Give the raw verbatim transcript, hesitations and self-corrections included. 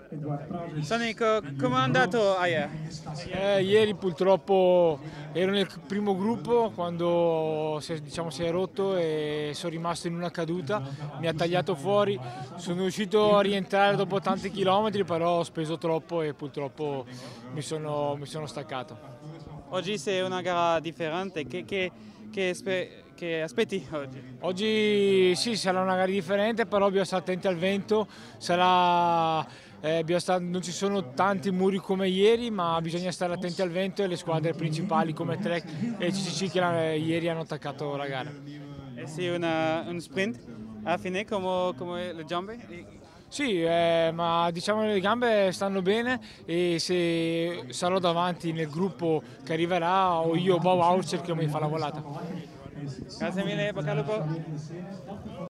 Sonico, come è andato ieri? Eh, ieri purtroppo ero nel primo gruppo quando si è, diciamo, si è rotto e sono rimasto in una caduta, mi ha tagliato fuori, sono riuscito a rientrare dopo tanti chilometri, però ho speso troppo e purtroppo mi sono, mi sono staccato. Oggi sei una gara differente, che, che- che aspe- che aspetti oggi? Oggi sì, sarà una gara differente, però bisogna stare attenti al vento, sarà, eh, bisogna stare- non ci sono tanti muri come ieri, ma bisogna stare attenti al vento e le squadre principali come Trek e C C C che la- ieri hanno attaccato la gara. Eh sì, una- un sprint a fine come, come le gambe? Sì, eh, ma diciamo le gambe stanno bene e se sarò davanti nel gruppo che arriverà o io o Bob Hauser che mi fa la volata. Grazie mille, bocca al lupo.